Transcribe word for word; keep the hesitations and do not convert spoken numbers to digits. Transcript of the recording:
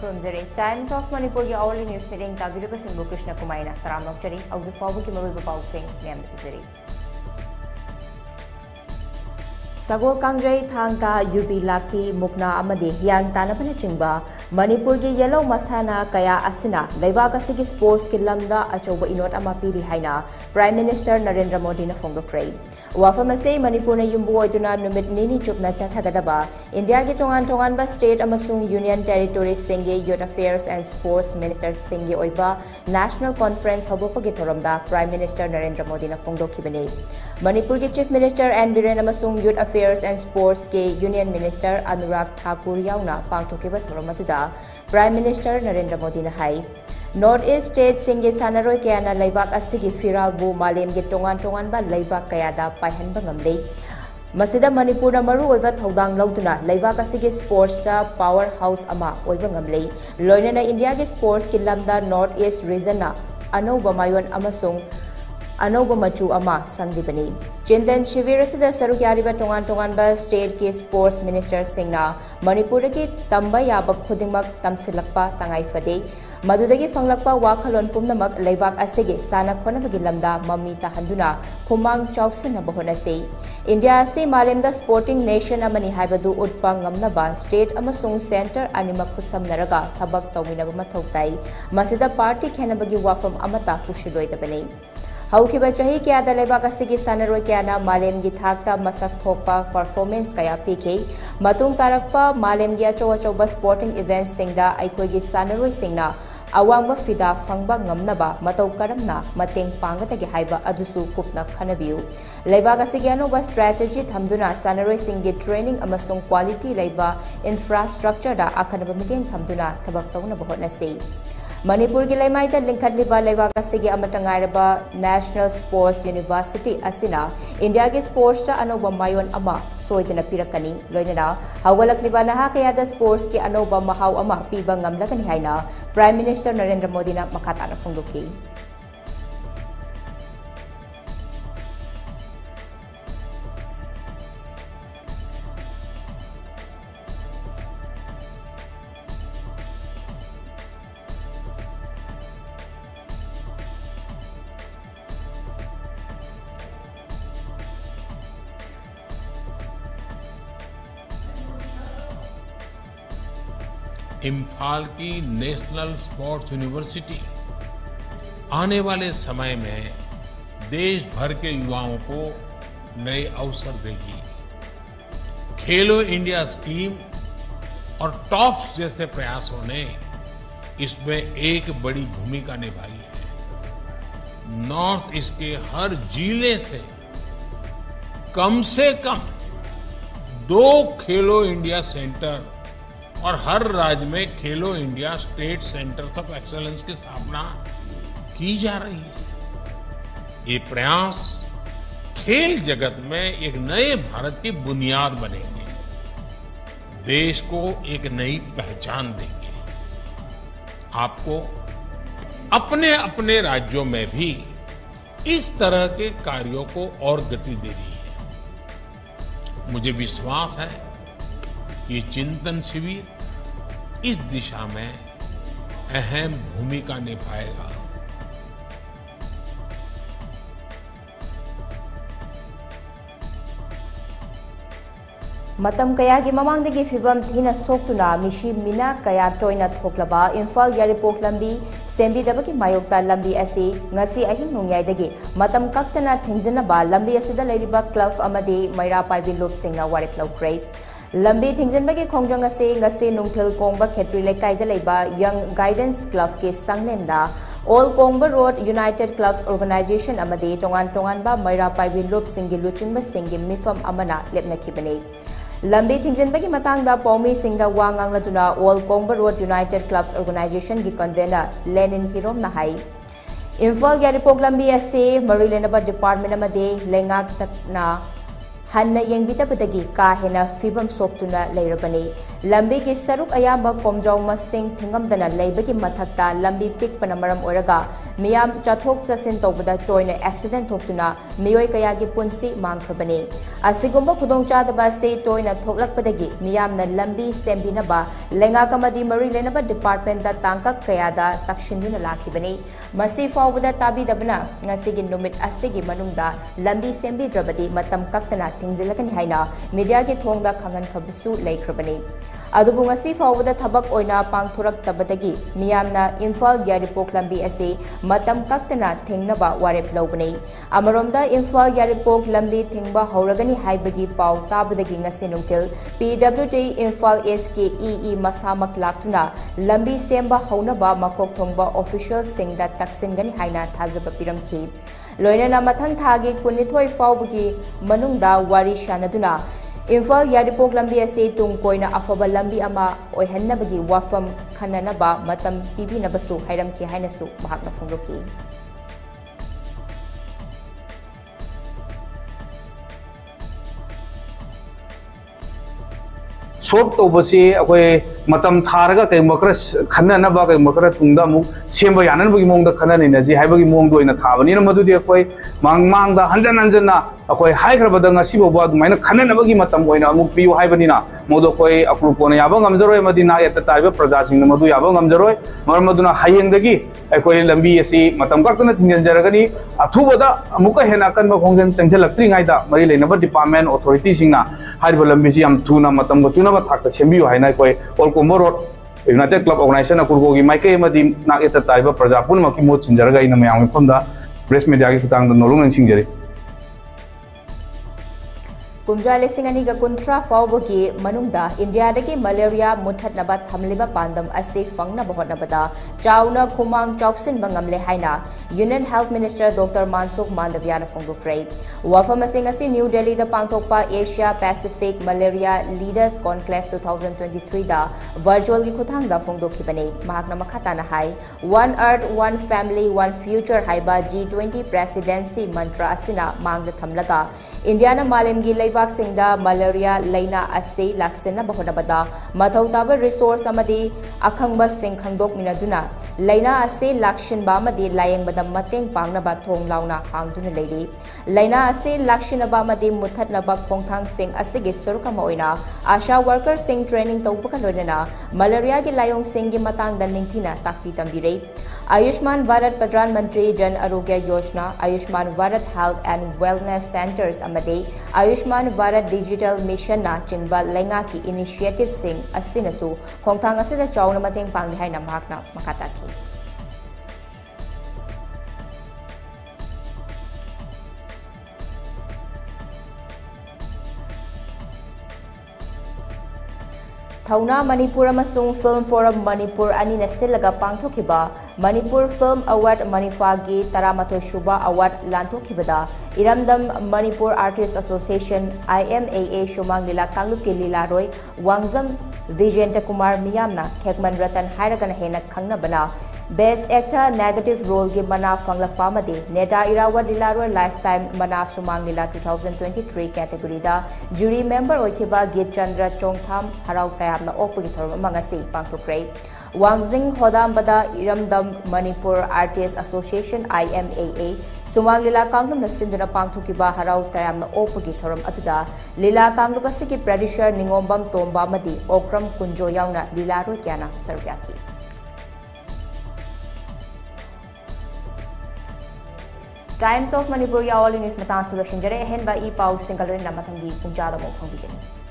खुरमजरे times of Manipur की hourly news meeting ताबिरुबा सिंह कृष्ण कुमारना तराम नौचरी औजु फावु की मरुब पाउसिंग मैम दिजरी सगोल कांग्रई थांगता यूबी लाकी मुकना अमदे हियांग तानबना चिंबा मणिपुर की येलो मसाना कया असिना लेबाक असिगी स्पोर्ट्स की लमदा अचौबा इनोट अमा पीरी हाइना प्राइम मिनिस्टर नरेंद्र मोदी ने फोंदोक्रे वाफम असे मणिपुर ने युम्बु ओइदुना नुमित निनी चुपना चथगदबा इंडिया की तोंगान तोंगानबा स्टेट अमसुंग यूनियन टेरिटोरी सिंगे youth affairs and sports minister सिंगे ओइबा नेशनल कॉन्फ्रेंस हदोपगे थोरमदा प्राइम मिनिस्टर नरेंद्र मोदी ने फोंदोखिबने मणिपुर के चीफ मिनिस्टर एंड बिरेन अमसुंग यूथ अफेयर्स एंड स्पोर्ट्स के यूनियन मिनिस्टर अनुराग ठाकुर याउना पांगथोकिबा थोरमदुदा प्राइम मिनिस्टर नरेंद्र मोदी ने हाई नॉर्थ ईस्ट स्टेट सिंगे सानरोय कयाना लेबाक असिगी फिराबु मालेम के तोंगान तोंगानबा लेबाक कयादा पाइहनबा ngamle मसिदा मणिपुर मरु ओइबा थौदांग लौदुना लेबाक असिगी स्पोर्ट्स पावर हाउस अमा ओइबा ngamle लोइनेना इंडिया के स्पोर्ट्स की लमदा नॉर्थ ईस्ट रीजन ना अनौबा मायोन अमसुंग अनौब मचु अमा संगदिबनी चिंतन शिविर असिदा सरुक यारिबा तोंगान तोंगानबा स्टेट के स्पोर्ट्स मिनिस्टर सिंगना मणिपुर की तंबा याब खुदिमक तमसिलकपा तंगाई फदे मदुदगी फंगलकपा वाखलोन पुमनमक लेबाक असिगे साना खोनबगी लमदा मम्मी ताहंदुना खुमांग चौसनबा होनसे इंडिया से मालेमदा स्पोर्टिंग नेशन अमनी हाइबदु उटपा ngamnaba स्टेट अमसुंग सेंटर अनिमक खुसमनरगा थबक तौमिनबा मथौ ताई मसिदा पार्टी खेनबगी वाफम अमता पुशिलोइदबने हौखिबा चाही क्या लेबाक असिगी सानरोय क्याना मालेम की थाकता मसक थोपा परफॉर्मेंस कया पीखे मतुंग तारकपा मालेम की अचौ अचौबा स्पोर्टिंग इवेंट्स सिंगदा अइखोगी सानरोय सिंगना अवांग फिदा फंगबा ngamnaba मतौ करमना मतेंग पांगतगे हाइबा अदुसु कुपना खनबियु लेबाक असिगी अनोबा स्ट्रेटेजी थमदुना सानरोय सिंगे ट्रेनिंग अमसुंग क्वालिटी लेबा इंफ्रास्ट्रक्चर दा अखनबा मिटेंग थमदुना थबक तौनबा होनसे मणिपुर की लेमाइदा लिंखटलिबा लेबाक असिगी अमतंगाइरबा नेशनल स्पोर्ट्स यूनिवर्सिटी असिना इंडिया के स्पोर्ट्स ता अनोबा मायोन अमा सोइदना पिरकनी लोइनना हौगलकलिबा नहा कयादा स्पोर्ट्स के अनोबा महाव अमा पीबा ngamlakani हाइना प्राइम मिनिस्टर नरेंद्र मोदी ना मखाताना फोंदोकी इम्फाल की नेशनल स्पोर्ट्स यूनिवर्सिटी आने वाले समय में देश भर के युवाओं को नए अवसर देगी। खेलो इंडिया स्कीम और टॉप्स जैसे प्रयासों ने इसमें एक बड़ी भूमिका निभाई है। नॉर्थ ईस्ट के हर जिले से कम से कम दो खेलो इंडिया सेंटर और हर राज्य में Khelo India state centres of excellence की स्थापना की जा रही है। ये प्रयास खेल जगत में एक नए भारत की बुनियाद बनेंगे, देश को एक नई पहचान देंगे। आपको अपने अपने राज्यों में भी इस तरह के कार्यों को और गति देनी है। मुझे विश्वास है ये चिंतन शिविर इस दिशा में अहम भूमिका निभाएगा। मतम कया की ममांगदगी फिबम थीना सोक्तुना मिशी मिना कया टोइना थोक्लबा इम्फाल यारिपोक लंबी सेंबीदबकी मायोक्ता लंबी असी ngasi अहिंग नुंग्याइदगी मतम कक्तना थिंजनबा लंबी असिदा लेरिबा क्लब अमदी मैरा पाइबी लुप सिंगना वारिप लौक्रे लंबी थिंजनबगी खोंजंग असे ngasi नुंगथल कोंगबा खेत्री लेकाइदा लेबा यंग गाइडेंस क्लब के संगलेंदा all Kongba road united clubs organisation अमदी टोंगान टोंगानबा मैरा पाइबी लुप सिंगी लुचिंगबा सिंगी मिफम अमना लेपनखिबने लंबी थिंजनबगी मतांगदा पौमी सिंगदा वा nganglatuना all Kongba road united clubs organisation की कन्वेनर लेनिन हिरोम नहाई इम्फाल यारिपोक लंबी असे मरुलेनबा डिपार्टमेंट अमदे लेंगाकना हन्ना येंगबिदबदगी का हेना फिबम सोक्तुना लेरबने lambi ki saruk ayamba komjau masing thingamdana leibagi mathakta lambi pikpana maram oiraga miyam chathok chasin tawbada toina accident thoktuna miyoi kaya gi punsi mangkhrabani asigumba khudongchadaba se toina thoklakpadagi miyamna lambi sembinaba lenga kamadi mari lenaba department da tangkak kaya da takshinduna lakhibani masi fawbada tabi dabna ngasigi numit asigi manungda lambi sembi drabadi matam kaktana thingzilakani haina media gi thongda khangan khabsu leikrabani adubu ngasi fawbada thabak oina pangthorak tabadagi miyamna Imphal Yaripok lambi ase matam kaktana thingnaba warep lobani amaromda Imphal Yaripok lambi thingba hauragani haibagi paw tabadagi ngasi nungtil P W D Imphal S K E E masamak laktuna lambi semba haunaba makok thongba official singda taksingani haina thajaba piramki loinana mathang thagi kunithoi fawbagi manungda wari shanaduna Imphal Yaripok lambi ase tung koina afaba lambi ama oihannabagi wafam khananaba matam pibinabasu hairamki hainasu mahakna phongdoki सोप तो बसे अकोय मतम थारगा कई मकर खन्ना बा कई मकर तुंगदा मु same यानन बगी मोंग दा खन्ना ने जी हाइबगी मोंग दोइना थाबनी न मदुदि अकोय मांग मांग दा हंजन हंजन ना अकोय हाइग्र बदा ngasi बो बा दुमाइना खन्ना बगी मतम होइना मु पियो हाइबनी ना मोदो कोय अप्रू कोना याबा ngमजरोय मदिना एत ताइबा प्रजा सिंग मदु याबा ngमजरोय मर मदुना हायेंग दगी अकोय लंबी एसी मतम कक्तना थिंजन जरगनी अथुबदा अमुका हेना कन बखोंजन चंगजल लक्त्री गाइदा मरि लेनबा डिपार्टमेंट अथॉरिटी सिंगना हाइबा लंबी सि याम थुना मतम गो तुना थाकता सेम्बियो हाइना कोय ओलकोम्बो रोड यूनाइटेड क्लब ऑर्गेनाइजेशन कुरगोगी माइके मदि नाक एत ताइबा प्रजा पुनमकी मोत सिंजरगा इन मयाम फमदा प्रेस मीडिया की खतांग नोलुंग सिंजरी कुमजा लिसिंग अनिगा कुंथ्रा फावबगी मनुंगदा इंडिया दगी मलेरिया मुथतनबा थमलिबा पांदम असे फंगनबा होटनबदा चाउना खुमांग चाउसिन बंगमले हाइना union health minister doctor Mansukh Mandaviya न फोंगदोक्रे वफम असिंग असि न्यू दिल्ली दा पांगथोकपा Asia Pacific malaria leaders conclave twenty twenty-three दा वर्चुअल की खुथांग दा फोंगदोखिबने महाकना मखाताना हाई one earth one family one future हाइबा G twenty प्रेसिडेंसी मंत्रा असिना मांगद थमलगा इंडिया न मालेमगी लेबाक सिंगदा मलेरिया लेना असे लाक्सेना बहोनबदा मथौ ताब रिसोर्स अमदी अखंगबा सिंग खंगदोक मिनदुना लेना असे लाक्शिनबा अमदी लायंगबदा मतेंग पांगनबा थोंग लाउना हांगदुना लेरी लेना असे लाक्शिनबा अमदी मुथतनबा खोंगथांग सिंग असेगे सुरुकम ओइना आशा वर्कर सिंग ट्रेनिंग तौबका लोइना मलेरिया के लायोंग सिंग की मतंग दनिंगथिना ताकपी तंबिरे आयुष्मान भारत प्रधानमंत्री Jan Arogya Yojana Ayushman Bharat health and wellness centres अमदी आयुष्मान भारत डिजिटल मिशन ना चिंगबा लेंगा की इनिशिएटिव सिंग असिनसु खोंगथांग असिदा चाउना मतेंग पांगले हाइना महाकना मखाताकी थौना मणिपुर अमसुंग फिल्म फोरम मणिपुर अनि नसिलगा पांगथोखिबा मणिपुर फिल्म अवार्ड मणिफागी thirty-one सुबा अवार्ड लांथोखिबदा इरमदम Manipur artist association I M A A Shumang Leela कांगलुप के लीला रोय वांगजम विजेंद्र कुमार मियामना खेकमन रतन हायरगन हेना खंगनबना बेस्ट एक्टर नेगेटिव रोल के मना फंगलपा मदे नेता इरावत लीलारो लाइफ टाइम मना Sumang Leela twenty twenty-three category दा जूरी मेंबर ओइखिबा गित चंद्र चोंगथाम हराव तयामना ओपगी थोरम मंगसे पांगथोक्रे वांगजिंग होदामबदा इरमदम Manipur artist association I M A A Sumang Leela कांगलुम नसिंदना पांगथोकिबा हराव तयामना ओपगी थोरम अतुदा लीला कांगलुप असि प्रोड्यूसर निंगोमबम तोंबा मदि Okram कुंजो यावना लीलारो क्याना सरव्याकी Times of Manipur ya all news matang solution jare hen ba e pau single ren na matangi punjada mo phang bigeni